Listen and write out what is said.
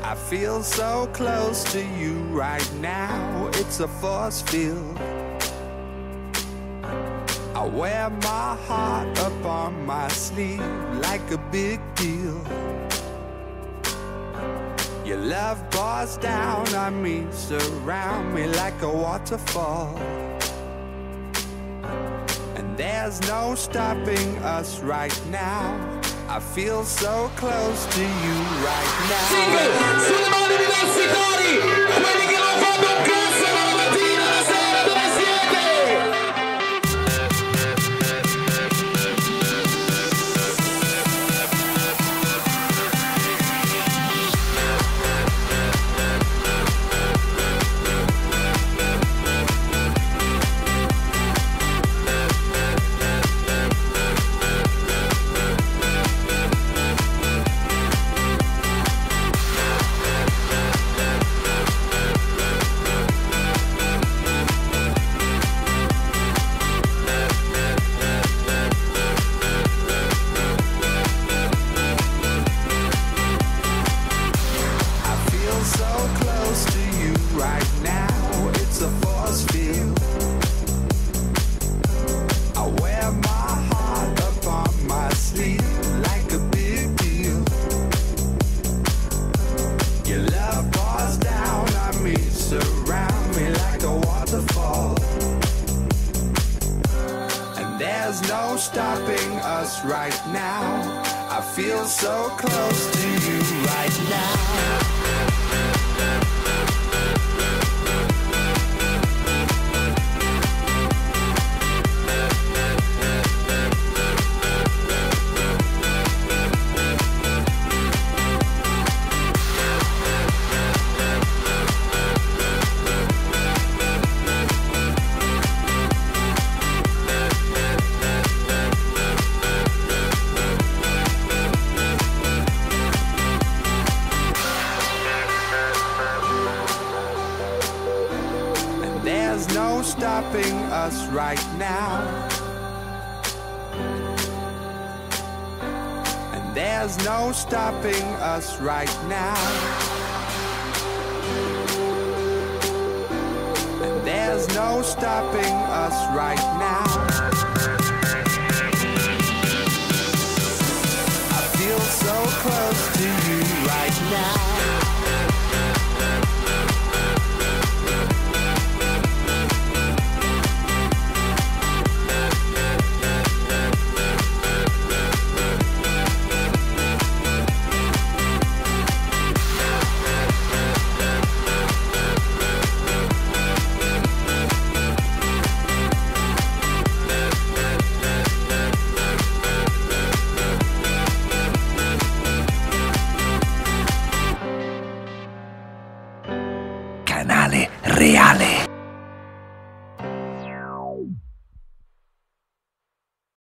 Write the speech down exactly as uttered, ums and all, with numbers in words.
I feel so close to you right now, it's a force field. I wear my heart up on my sleeve like a big deal. Your love pours down on me, surround me like a waterfall. And there's no stopping us right now. I feel so close to you right now. Single, sulle mani universitari, quelli che non fanno un cazzo dalla mattina alla sera, dove siete? Stopping us right now. I feel so close to you right now. Stopping us right now. And there's no stopping us right now. And there's no stopping us right now.